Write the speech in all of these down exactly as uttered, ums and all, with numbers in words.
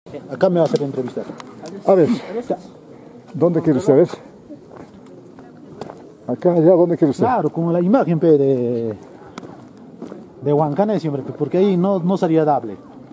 Acá me va a hacer entrevistar. A ver, ¿dónde quiere usted ver? Acá, allá, ¿dónde quiere usted? Claro, como la imagen pe, de, de Huancané siempre, pe, porque ahí no, no sería dable.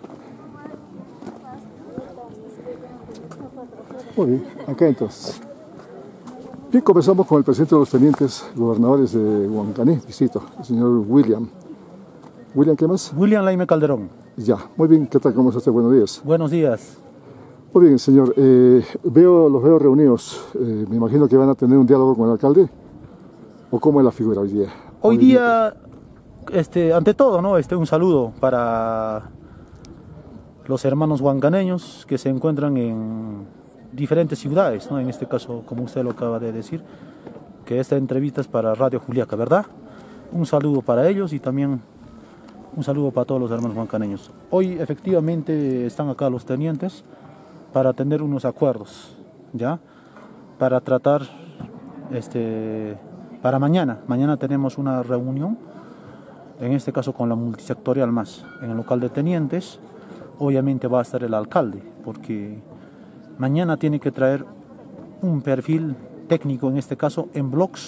Muy bien, acá entonces. Bien, comenzamos con el presidente de los tenientes gobernadores de Huancané, distrito, el señor William. William, ¿qué más? William Laime Calderón. Ya, muy bien, ¿qué tal? ¿Cómo está usted? Buenos días. Buenos días. Muy bien, señor. Eh, veo, los veo reunidos. Eh, me imagino que van a tener un diálogo con el alcalde. ¿O cómo es la figura hoy día? Hoy día, este, ante todo, ¿no? Este, un saludo para los hermanos huancaneños que se encuentran en diferentes ciudades, ¿no? En este caso, como usted lo acaba de decir, que esta entrevista es para Radio Juliaca, ¿verdad? Un saludo para ellos y también un saludo para todos los hermanos huancaneños. Hoy efectivamente están acá los tenientes para tener unos acuerdos, ¿ya? Para tratar, este, para mañana. Mañana tenemos una reunión, en este caso con la multisectorial más, en el local de tenientes. Obviamente va a estar el alcalde, porque mañana tiene que traer un perfil técnico, en este caso en blogs,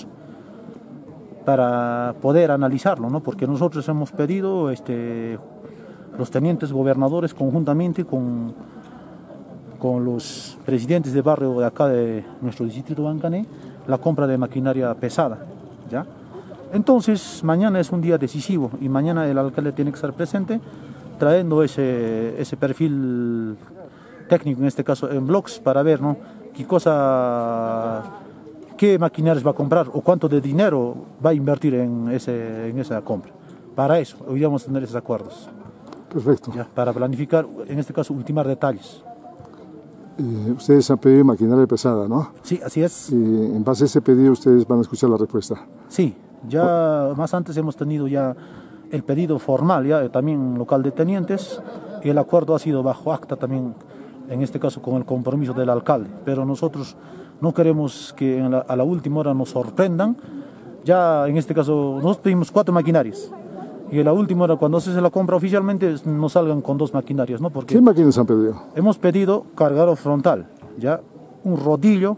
para poder analizarlo, ¿no? Porque nosotros hemos pedido, este, los tenientes gobernadores conjuntamente con, con los presidentes de barrio de acá de nuestro distrito de Huancané, la compra de maquinaria pesada, ¿ya? Entonces mañana es un día decisivo y mañana el alcalde tiene que estar presente trayendo ese, ese perfil técnico, en este caso en blogs, para ver, ¿no? qué cosa, qué maquinarias va a comprar o cuánto de dinero va a invertir en, ese, en esa compra. Para eso, hoy vamos a tener esos acuerdos. Perfecto. ¿Ya? Para planificar, en este caso, ultimar detalles. Eh, ustedes han pedido maquinaria pesada, ¿no? Sí, así es. Y en base a ese pedido ustedes van a escuchar la respuesta. Sí, ya más antes hemos tenido ya el pedido formal, ya también local de tenientes, y el acuerdo ha sido bajo acta también, en este caso con el compromiso del alcalde, pero nosotros no queremos que en la, a la última hora nos sorprendan. Ya en este caso nosotros pedimos cuatro maquinarias y a la última hora, cuando se hace la compra oficialmente, nos salgan con dos maquinarias, ¿no? Porque ¿qué máquinas han pedido? Hemos pedido cargador frontal, ya un rodillo,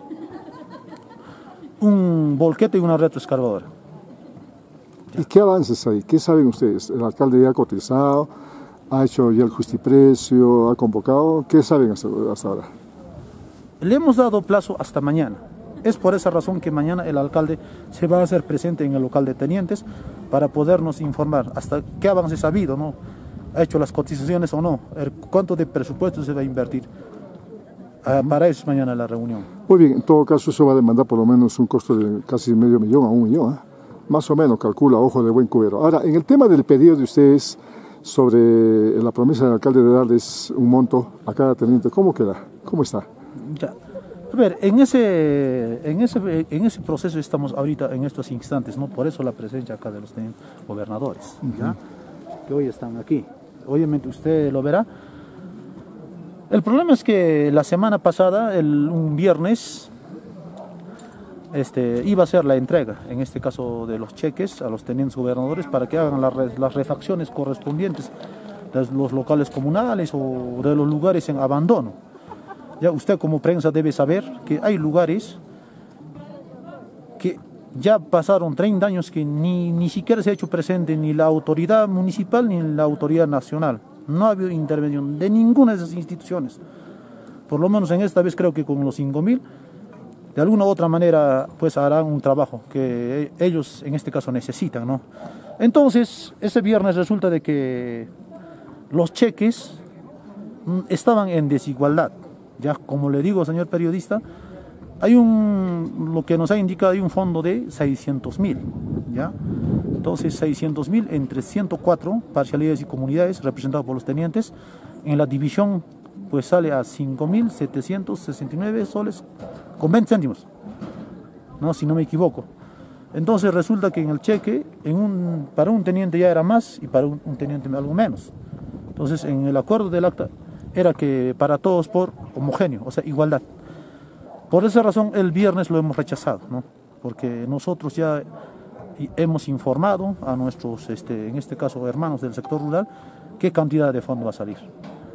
un volquete y una retroexcavadora. ¿Y qué avances hay? ¿Qué saben ustedes? ¿El alcalde ya ha cotizado? ¿Ha hecho ya el justiprecio? ¿Ha convocado? ¿Qué saben hasta, hasta ahora? Le hemos dado plazo hasta mañana. Es por esa razón que mañana el alcalde se va a hacer presente en el local de tenientes para podernos informar hasta qué avances ha habido, ¿no? ¿Ha hecho las cotizaciones o no? ¿Cuánto de presupuesto se va a invertir? Ah, para eso es mañana la reunión. Muy bien, en todo caso eso va a demandar por lo menos un costo de casi medio millón a un millón, ¿eh? Más o menos, calcula, ojo de buen cubero. Ahora, en el tema del pedido de ustedes sobre la promesa del alcalde de darles un monto a cada teniente, ¿cómo queda? ¿Cómo está? Ya. A ver, en ese, en, ese, en ese proceso estamos ahorita, en estos instantes, ¿no? Por eso la presencia acá de los gobernadores, ¿ya? Uh-huh. Que hoy están aquí. Obviamente usted lo verá. El problema es que la semana pasada, el, un viernes, Este, iba a ser la entrega, en este caso de los cheques, a los tenientes gobernadores para que hagan las, las refacciones correspondientes de los locales comunales o de los lugares en abandono. Ya usted como prensa debe saber que hay lugares que ya pasaron treinta años que ni, ni siquiera se ha hecho presente ni la autoridad municipal ni la autoridad nacional. No ha habido intervención de ninguna de esas instituciones. Por lo menos en esta vez creo que con los cinco mil, de alguna u otra manera, pues harán un trabajo que ellos en este caso necesitan, ¿no? Entonces, ese viernes resulta de que los cheques estaban en desigualdad. Ya, como le digo, señor periodista, hay un, lo que nos ha indicado, hay un fondo de seiscientos mil, ¿ya? Entonces, seiscientos mil entre ciento cuatro parcialidades y comunidades representadas por los tenientes, en la división, pues sale a cinco mil setecientos sesenta y nueve soles con veinte céntimos, ¿no? Si no me equivoco. Entonces resulta que en el cheque, en un, para un teniente ya era más y para un, un teniente algo menos. Entonces en el acuerdo del acta era que para todos por homogéneo, o sea, igualdad. Por esa razón el viernes lo hemos rechazado, ¿no? Porque nosotros ya hemos informado a nuestros, este, en este caso, hermanos del sector rural, qué cantidad de fondo va a salir.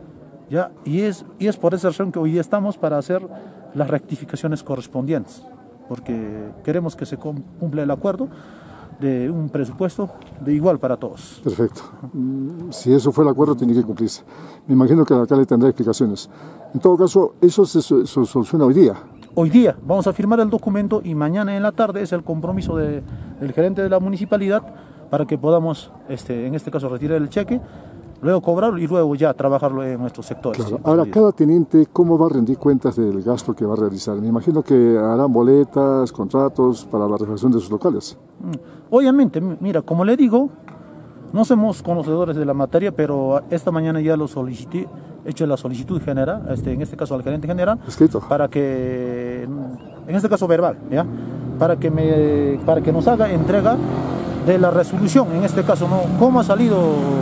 ¿ya? Y, es, y es por esa razón que hoy día estamos para hacer las rectificaciones correspondientes, porque queremos que se cumpla el acuerdo de un presupuesto de igual para todos. Perfecto. Si eso fue el acuerdo, tiene que cumplirse. Me imagino que el alcalde tendrá explicaciones. En todo caso, eso se, se soluciona hoy día. Hoy día vamos a firmar el documento y mañana en la tarde es el compromiso de, del gerente de la municipalidad para que podamos, este, en este caso, retirar el cheque, luego cobrarlo y luego ya trabajarlo en nuestros sectores. Claro. Ahora, cada teniente, ¿cómo va a rendir cuentas del gasto que va a realizar? Me imagino que harán boletas, contratos para la refacción de sus locales. Obviamente, mira, como le digo, no somos conocedores de la materia, pero esta mañana ya lo solicité, he hecho la solicitud general, este, en este caso al gerente general, escrito, para que, en este caso verbal, ¿ya? Para que, me, para que nos haga entrega de la resolución, en este caso, ¿no? ¿Cómo ha salido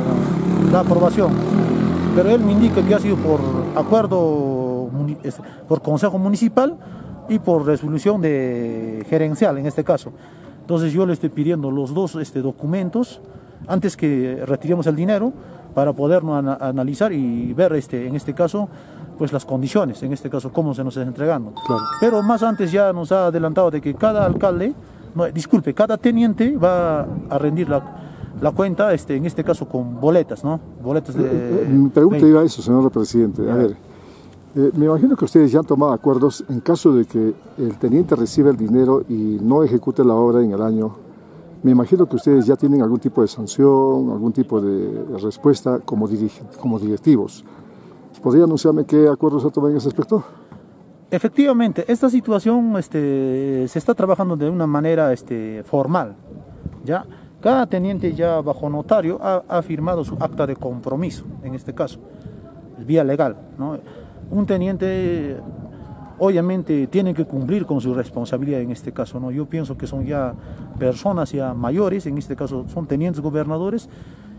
la aprobación? Pero él me indica que ha sido por acuerdo, por consejo municipal y por resolución de gerencial, en este caso. Entonces yo le estoy pidiendo los dos este, documentos antes que retiremos el dinero para podernos an analizar y ver este, en este caso pues las condiciones, en este caso cómo se nos está entregando. Claro. Pero más antes ya nos ha adelantado de que cada alcalde, no, disculpe, cada teniente va a rendir la, la cuenta, este, en este caso con boletas, ¿no? Boletas de... Mi pregunta iba a eso, señor presidente. A ver, eh, me imagino que ustedes ya han tomado acuerdos en caso de que el teniente reciba el dinero y no ejecute la obra en el año. Me imagino que ustedes ya tienen algún tipo de sanción, algún tipo de respuesta como, como directivos. ¿Podría anunciarme qué acuerdos se toman en ese aspecto? Efectivamente, esta situación este, se está trabajando de una manera este, formal, ¿ya? Cada teniente ya bajo notario ha, ha firmado su acta de compromiso, en este caso, vía legal, ¿no? Un teniente obviamente tiene que cumplir con su responsabilidad en este caso, ¿no? Yo pienso que son ya personas ya mayores, en este caso son tenientes gobernadores,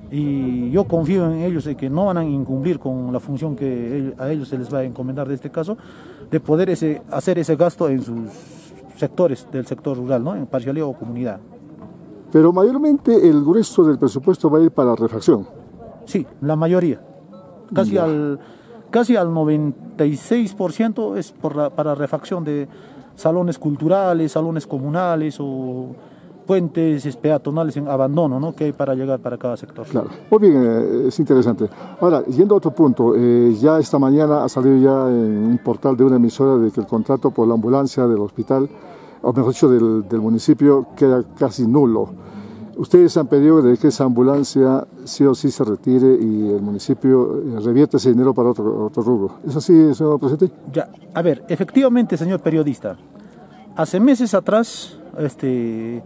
y yo confío en ellos de que no van a incumplir con la función que a ellos se les va a encomendar de este caso, de poder ese, hacer ese gasto en sus sectores del sector rural, ¿no? En parcialidad o comunidad. Pero mayormente el grueso del presupuesto va a ir para refacción. Sí, la mayoría. Casi ya. al casi al noventa y seis por ciento es por la, para refacción de salones culturales, salones comunales o puentes peatonales en abandono, ¿no? Que hay para llegar para cada sector. Claro. Muy bien, eh, es interesante. Ahora, yendo a otro punto, eh, ya esta mañana ha salido ya en un portal de una emisora de que el contrato por la ambulancia del hospital, o mejor dicho, del, del municipio, queda casi nulo. Ustedes han pedido de que esa ambulancia sí o sí se retire y el municipio revierte ese dinero para otro, otro rubro. ¿Es así, señor presidente? Ya, a ver, efectivamente, señor periodista, hace meses atrás, este,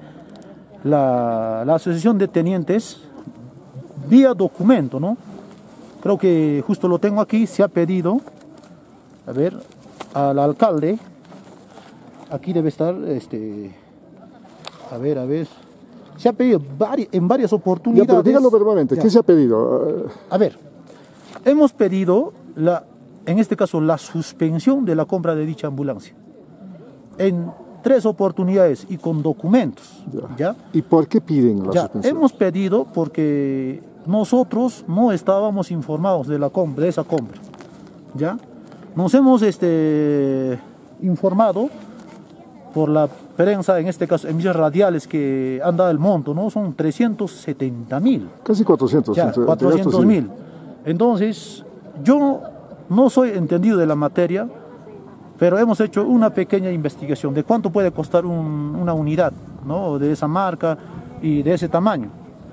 la, la Asociación de Tenientes, vía documento, ¿no? Creo que justo lo tengo aquí, se ha pedido, a ver, al alcalde, aquí debe estar, este, a ver, a ver... Se ha pedido vari en varias oportunidades. Ya, pero dígalo verbalmente, ¿qué se ha pedido? A ver, hemos pedido, la, en este caso, la suspensión de la compra de dicha ambulancia. En tres oportunidades y con documentos. Ya. ¿Ya? ¿Y por qué piden la ya, suspensión? Hemos pedido porque nosotros no estábamos informados de, la compra, de esa compra. ¿Ya? Nos hemos este, informado por la prensa, en este caso emisiones radiales que han dado el monto, ¿no? Son trescientos setenta mil. Casi cuatrocientos. Ya, entre, cuatrocientos mil. Entonces, yo no soy entendido de la materia, pero hemos hecho una pequeña investigación de cuánto puede costar un, una unidad, ¿no? De esa marca y de ese tamaño.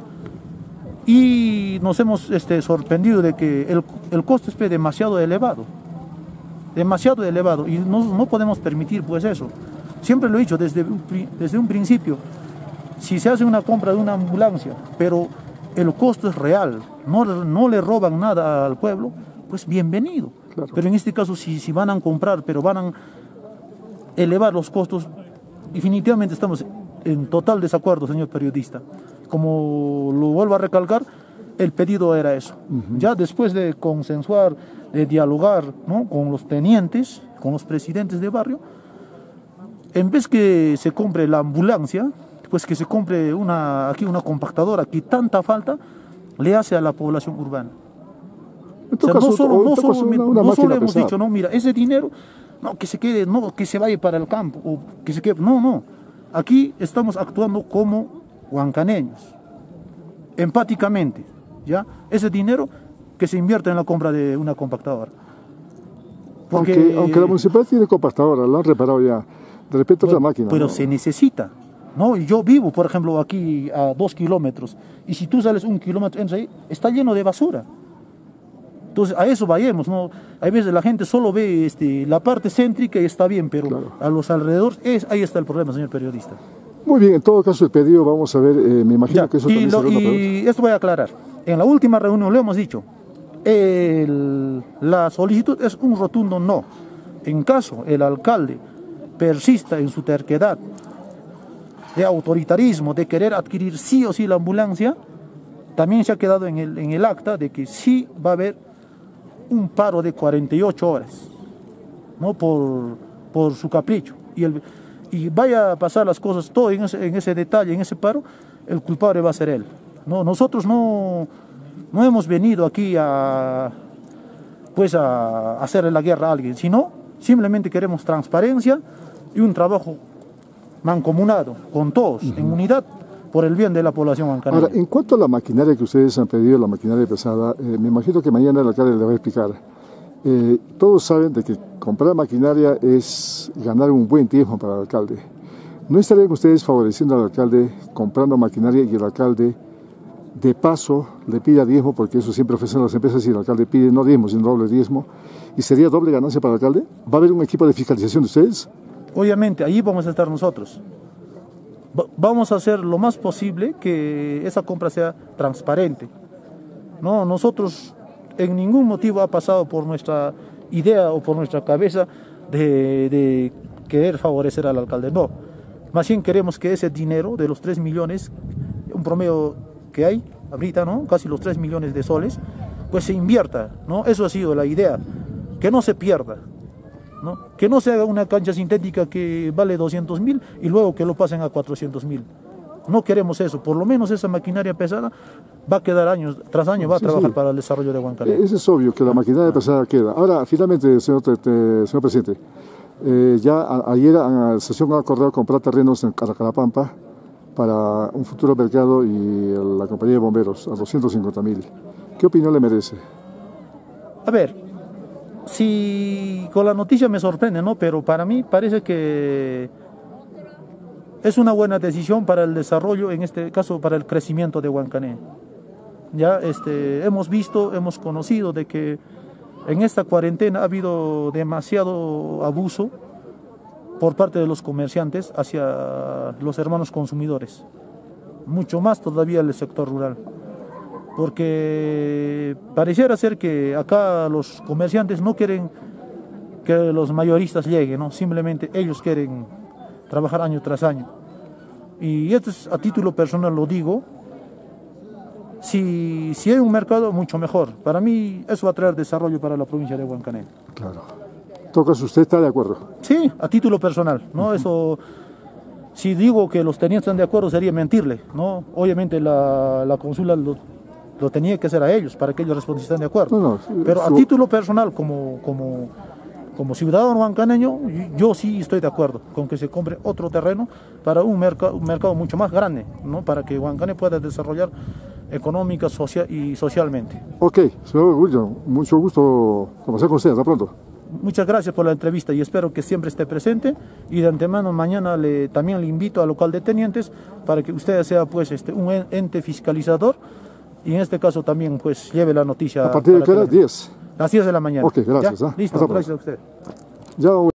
Y nos hemos este, sorprendido de que el, el costo es demasiado elevado. Demasiado elevado. Y no, no podemos permitir pues eso. Siempre lo he dicho desde, desde un principio, si se hace una compra de una ambulancia, pero el costo es real, no, no le roban nada al pueblo, pues bienvenido. Claro. Pero en este caso, si, si van a comprar, pero van a elevar los costos, definitivamente estamos en total desacuerdo, señor periodista. Como lo vuelvo a recalcar, el pedido era eso. Uh-huh. Ya después de consensuar, de dialogar, ¿no? Con los tenientes, con los presidentes de barrio, en vez que se compre la ambulancia, pues que se compre una, aquí una compactadora que tanta falta le hace a la población urbana. O sea, no solo, no solo, una, una no solo hemos pesada. dicho, no, mira, ese dinero, no, que se quede, no, que se vaya para el campo, o que se quede, no, no. Aquí estamos actuando como huancaneños, empáticamente, ¿ya? Ese dinero que se invierte en la compra de una compactadora. Porque, aunque, aunque la municipalidad tiene compactadora, la han reparado ya, de repente otra máquina. Pero ¿no? se necesita, ¿no? Yo vivo, por ejemplo, aquí a dos kilómetros, y si tú sales un kilómetro, ahí, está lleno de basura. Entonces, a eso vayamos, ¿no? Hay veces la gente solo ve este, la parte céntrica y está bien, pero claro, a los alrededores, es, ahí está el problema, señor periodista. Muy bien, en todo caso el pedido, vamos a ver, eh, me imagino ya, que eso y también lo, será una pregunta. Y esto voy a aclarar. En la última reunión lo hemos dicho, el, la solicitud es un rotundo no. En caso el alcalde persista en su terquedad de autoritarismo, de querer adquirir sí o sí la ambulancia, también se ha quedado en el, en el acta de que sí va a haber un paro de cuarenta y ocho horas, ¿no? por, por su capricho. Y, el, y vaya a pasar las cosas todo en ese, en ese detalle, en ese paro, el culpable va a ser él. ¿No? Nosotros no, no hemos venido aquí a, pues a hacerle la guerra a alguien, sino simplemente queremos transparencia y un trabajo mancomunado con todos, uh-huh, en unidad, por el bien de la población huancaneña. Ahora, en cuanto a la maquinaria que ustedes han pedido, la maquinaria pesada, eh, me imagino que mañana el alcalde le va a explicar. Eh, todos saben de que comprar maquinaria es ganar un buen tiempo para el alcalde. ¿No estarían ustedes favoreciendo al alcalde comprando maquinaria y el alcalde de paso le pida diezmo, porque eso siempre ofrecen las empresas y el alcalde pide no diezmo, sino doble diezmo, y sería doble ganancia para el alcalde? ¿Va a haber un equipo de fiscalización de ustedes? Obviamente, ahí vamos a estar nosotros. Vamos a hacer lo más posible que esa compra sea transparente. No, nosotros en ningún motivo ha pasado por nuestra idea o por nuestra cabeza de, de querer favorecer al alcalde. No, más bien queremos que ese dinero de los tres millones, un promedio que hay ahorita, ¿no? Casi los tres millones de soles, pues se invierta, ¿no? Eso ha sido la idea, que no se pierda, ¿no? Que no se haga una cancha sintética que vale doscientos mil y luego que lo pasen a cuatrocientos mil. No queremos eso. Por lo menos esa maquinaria pesada va a quedar años tras año, va a sí, trabajar sí. para el desarrollo de Huancané. Eso es obvio, que la maquinaria pesada queda. Ahora, finalmente, señor, te, te, señor presidente, eh, ya a, ayer a, la sesión ha acordado comprar terrenos en Caracalapampa para un futuro mercado y la compañía de bomberos a doscientos cincuenta mil. ¿Qué opinión le merece? A ver, si con la noticia me sorprende, ¿no? Pero para mí parece que es una buena decisión para el desarrollo, en este caso para el crecimiento de Huancané. Ya este, hemos visto, hemos conocido de que en esta cuarentena ha habido demasiado abuso por parte de los comerciantes hacia los hermanos consumidores, mucho más todavía el sector rural. Porque pareciera ser que acá los comerciantes no quieren que los mayoristas lleguen, ¿no? Simplemente ellos quieren trabajar año tras año. Y esto es a título personal, lo digo, si, si hay un mercado, mucho mejor. Para mí eso va a traer desarrollo para la provincia de Huancané. Claro. Tocas, ¿usted está de acuerdo? Sí, a título personal, ¿no? Uh-huh. Eso, si digo que los tenientes están de acuerdo sería mentirle, ¿no? Obviamente la, la consulta lo, lo tenía que hacer a ellos para que ellos respondiesen de acuerdo. No, no, sí, pero a su... título personal, como, como, como ciudadano huancaneño, yo sí estoy de acuerdo con que se compre otro terreno para un, mercado, un mercado mucho más grande, ¿no? Para que Huancané pueda desarrollar económica social y socialmente. Ok, señor Orgullo, mucho gusto conversar con usted. Hasta pronto. Muchas gracias por la entrevista y espero que siempre esté presente, y de antemano mañana le, también le invito al local de tenientes para que usted sea pues este, un ente fiscalizador y en este caso también pues lleve la noticia. ¿A partir de qué hora? diez. Las diez de la mañana. Ok, gracias. ¿Ya? ¿eh? Listo, gracias a usted. Ya.